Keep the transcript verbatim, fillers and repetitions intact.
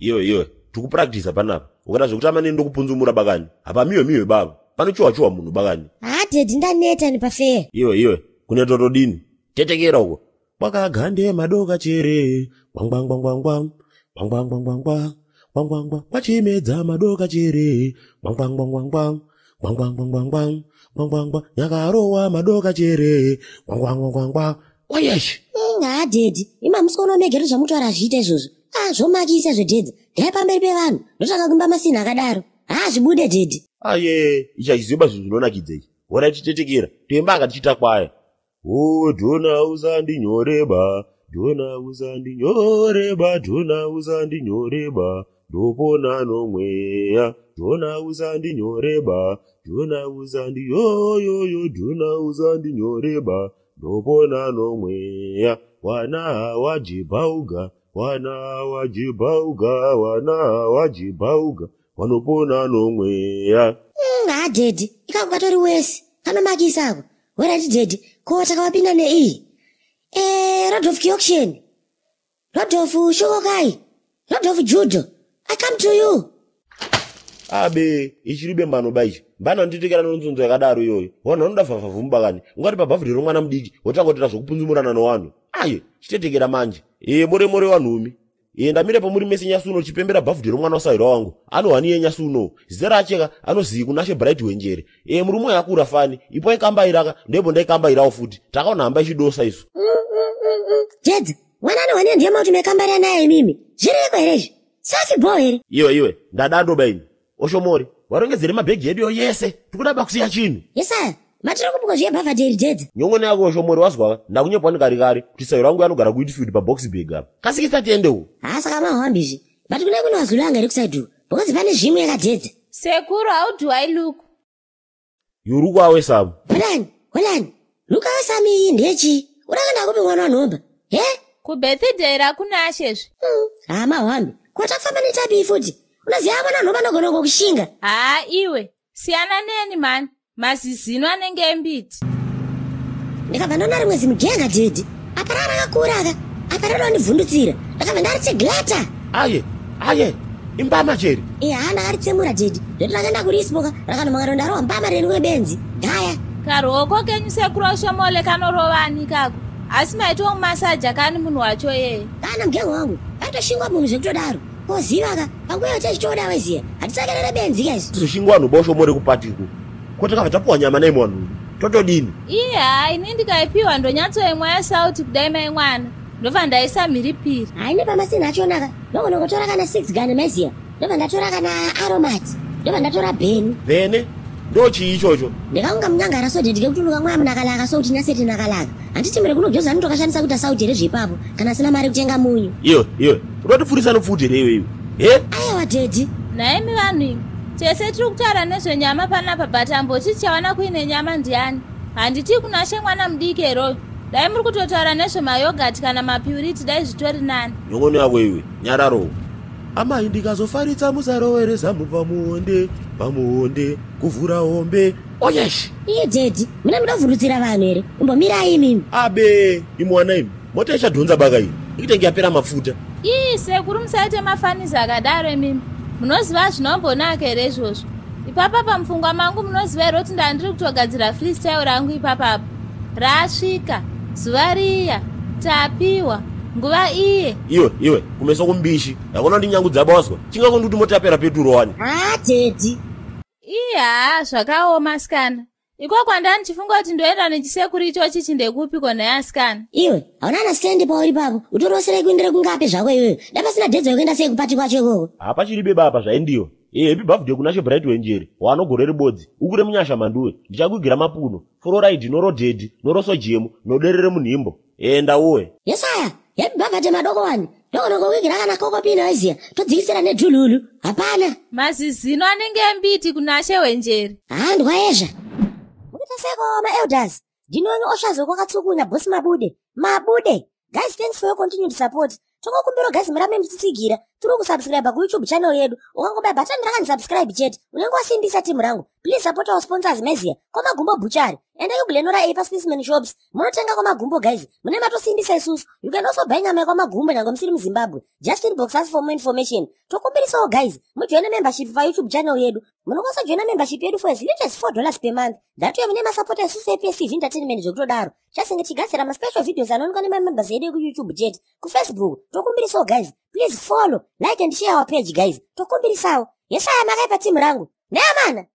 Iwe iwe, tukupractice panapa. Ukana zvokutama nendo kupunzumura bakani. Apa miwe miwe baba. Panochuwa chuwa munhu bakani. Ah, Daddy ndaneta ni pafe. Iwe iwe, kune totodini. Tetekera uko. Wakagande madoka chere. Bang bang bang bang bang. Bang bang bang bang bang. Bang bang bang. Wachimedza madoka chere. Bang bang bang bang bang. Bang bang bang bang bang. Bang bang bang. Nyakarowa madoka chere. Bang bang bang bang bang. Oyesh. Nga Daddy, ima muskono megero zvamutaura zviita izvozvo. Ah, zvomakisa zvo Daddy. Gai pamberi pevanhu. Ndotaka kumba masina akadaro. Ah, zvibude Daddy. Aye, ichaziba zvinhu zvinonakidzei. Wora tichitekera. Toemba akatichita kwaya. Oh, dona usandinyoreba. Dona usandinyoreba. Dona usandinyoreba. Ndopona nomweya. Dona usandinyoreba. Dona usandi yo yo yo. Dona usandinyoreba. Ndopona nomweya. Wana wajibauga. Wana wajibauga. Wana wajibauga. Wanopona nomweya. Nga Daddy, ikakubatori wese. Kana makisako. Wera ti Daddy, ko takawapinda nei. Eh, Lord of Auction. Lord of Shogokai. Lord of Judo. I come to you. Abe, ichiribe mbano baichi. Mbana nditekera nonzonzo yakadaro iyoyo. Wana unoda fafafu mbakani. Ungati pabhafu ndiro mwana mudiki. Wotangotera zvokupunzumurana nowanhu. Aye, chitetekera manje. Eh, more more wanhumi. Eh, ndamire pamuri mese nyasuno chipembera bhafu ndiro mwana wasaira wangu. Anohaniye nyasuno. Zera acheka anozivi kunashe bright wenjere. Eh, murumo yakura fani. Ipo ikambairaka ndipo ndaikambairawo futi. Takaona hamba ichidosa isu. Daddy, mwana anohaniye ndiye mauti mekambaira naye mimi. Zvireko here? Safi boy. Iwe iwe, ndadando baini. Oshomori, warongedzere mabhegi edu yese. Tikudaba kusiya chini. Yesa, matira kupuka zviye bhafa Daddy Daddy. Nyongone yako Oshomori waswa, ndakunyepwa nikari kare kuti sairo wangu yanogara kuitfield pa box bag apa. Kasikisa tiendewo. Ah, saka mahambizvi. But kune kuno wazulanga rekusaidu. Because pane zvimwe yaka Daddy. Sekuru, how do I look? You look awe Sam. Holani, holani. Luka Sami ndechi. Urakanda kupi mwana wanomba. He? Ku birthday ra Kunashe. Hmm. Ah, mahambi. Kwata kufamba netabi futi. Unaziva mwana wanomba nogona kushinga. Ah, iwe. Siyana neni man. Masizino anenge embiti. Ndikabva ndona rimwe zimugenga Daddy. Apara rakakura aka. Apara ronivhundutsira. Ndakabva ndari glata. Aye, aye. Imbama cheri. Eh, hana ari tsemura Daddy. Ndoti rakaenda kurispoka rakanomanga rondarowa mbama reni kwebenzi. Gaya. Karoko kenyu sekuru Oshomole kanorovani kako. Asi maito masaja kani munhu wacho yeye. Kana mugenga wangu. Atoshingwa munhu zvekutodaro. Koziva ka. Panguva tachitoda weziya. Hatisakerere benzi guys. Tizoshingwa vanhu boShomore kupatiko. Koti kava tapuwa nyama naye mwanhu. Totodini. Iya, ini ndikaipiwa ndonyatsoimwa yasauti kudai mai mwana. Ndobva ndaisa mhiripiri. Haine pamasina achonaka. Ndogona kutora kana six gun meziya. Ndobva ndatora kana aromat. Ndobva ndatora beni. Bene? Ndo chii ichocho? Ndikaunga munyangara so ndike kutunuka mwa munakalaka so kuti nyaseti nakalaka. Handiti mire kunojoza ndokashandisa kuti sauti here zvipapo kana sina mari kutenga munyu. Iyo, iyo. Unotipfurisa nopfuti here iwe. Eh? Aiwa Daddy. Naimi vanhu imi. Tese tiri kutaura nezvenyama panapa but amboti chawana kuine nyama ndiani. Handiti Kunashe mwana mudiki heroyo. Dai muri kutotaura nezvemayogati kana mapurity dai zvitori nani. Nyongoni yako iwe, nyararo. Amai ndikazofaritsa musaroweresa mubva muonde, pamuonde, kuvhura hombe. Oyesh! Iye Daddy, muna munovhundutsira vanhu here. Imbomirai imimi. Abe, imwana imi. Mota ichadhonza baka iyi. Ikitenge yapera mafuta. Ii, sekuru musaite mafanizo akadaro imimi. Munoziva zvinombonaka here izvozvo. Ipapa pamupfungwa mangu munoziva here kuti ndandiri kutogadzira freestyle rangu ipapapo. Rasvika, zuva riya, tapiwa, nguva iye. Iwe, iwe, kumeso kumbishi. Yakona ndi nyangu dzabaswa. Chingakondi kuti mota yapera peturo wani. Ah, Daddy. Iya, zvakaoma sikana. Iko kwandani ndichifunga kuti ndoenda nechisekuru ichochi chindekupi kona yasikana. Iwe, hauna ana stand pauri papo. Utorosere kuendere kungape zvako iwewe. Ndapasina dedza yekuenda sei kupati kwacho ikoko. Apa chiribe baba zvaendiwa. Eh, happy birthday Kunashe bright wenjere. Wanogorere bodzi. Ukure munyasha manduwe. Ndichakugira mapuno. Fluoride noroded, noroso jemu, noderere munhimbo. Enda uwe. Yesaya, happy birthday madoko wani. Ndogona kuwigira kana koko pina weziya. Todzikisira nedhululu. Hapana. Mazizino anenge embiti Kunashe wenjere. Ah, ndwayezha. Seko ma-elders, ndinonye oshazo kwakatsukunya bosi Mabude. Mabude, guys, thanks for your continued support. Tokokumbiro guys murame mutitsigira. Turi kusubscribe ku YouTube channel yedu. Ukangoba button rakani subscribe chete. Unenge wasimbisa timu rangu. Please support our sponsors Mezia. Koma Gumbo Buchari. enda kuglenora ei paspecimen shops munotenga kwamagumbo guys, mune matosimbisa isusu. You can also buy nyama yekwamagumbo nyange musiri muZimbabwe. Just inbox us for more information. Tokumbirisawo guys, mujoine membership pa YouTube channel yedu. Munokwanisa joina membership yedu for as little as four dollars per month. That way mune masupporta isusu e P S T V entertainment zvekutodaro. Chasinge tigadzira ma special videos anoonekwa nemamembers edu ku YouTube jet, ku Facebook. Tokumbirisawo guys, please follow, like and share our page guys. Tokumbirisawo. Yesaya makaipa timu rangu. Neamana.